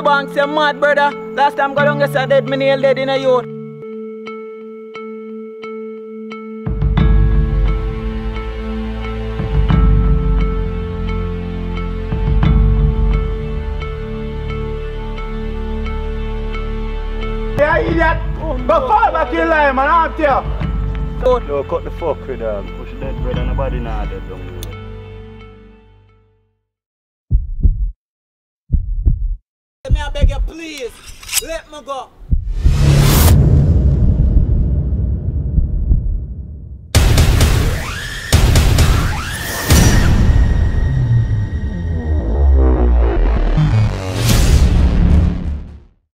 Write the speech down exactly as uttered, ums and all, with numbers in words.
banks, you mad brother. Last time go down, you said dead, me nail dead in a youth. Yeah, idiot! Oh, go fall back in line, man, I'm here. Yo, cut the fuck with um, push dead brother, nobody nah dead down here. May I beg you please, let me go.